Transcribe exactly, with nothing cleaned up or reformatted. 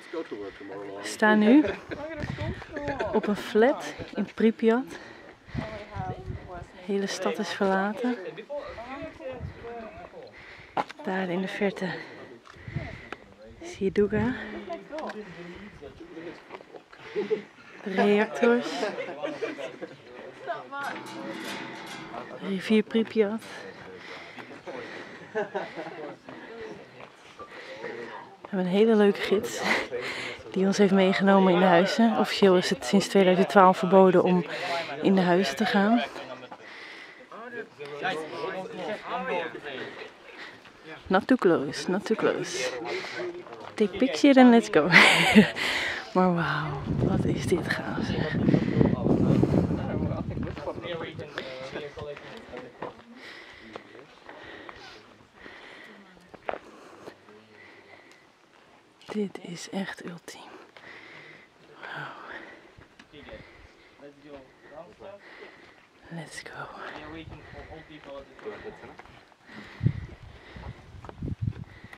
We staan nu op een flat in Pripyat. De hele stad is verlaten. Daar in de verte zie je Duga. De reactors. De rivier Pripyat. We hebben een hele leuke gids die ons heeft meegenomen in de huizen. Officieel is het sinds tweeduizend twaalf verboden om in de huizen te gaan. Not too close, not too close. Take picture and let's go. Maar wauw, wat is dit gaaf zeg. Dit is echt ultiem. Wow. Let's go.